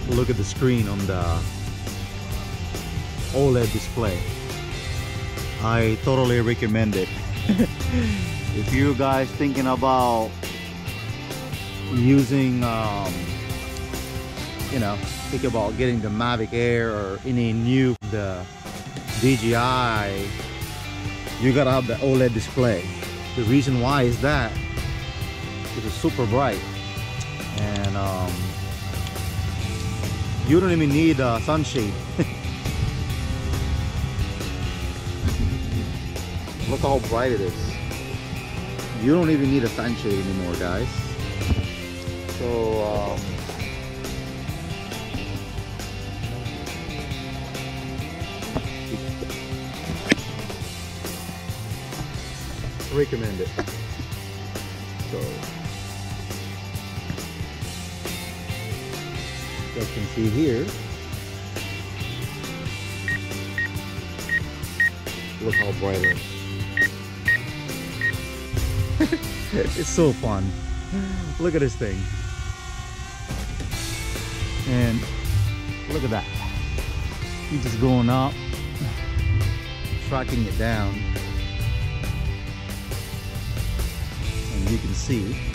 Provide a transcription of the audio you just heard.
Look at the screen on the OLED display. I totally recommend it. If you guys thinking about using you know, think about getting the Mavic Air or any new the DJI, you gotta have the OLED display. The reason why is that it's super bright, and you don't even need a sunshade. Look how bright it is. You don't even need a sunshade anymore, guys. So recommend it. So you guys can see here, look how bright it is. It's so fun. Look at this thing, and look at that. He's just going up, tracking it down, and you can see